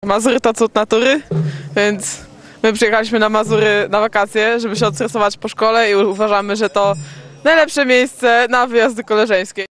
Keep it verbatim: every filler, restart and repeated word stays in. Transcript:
Mazury to cud natury, więc my przyjechaliśmy na Mazury na wakacje, żeby się odstresować po szkole i uważamy, że to najlepsze miejsce na wyjazdy koleżeńskie.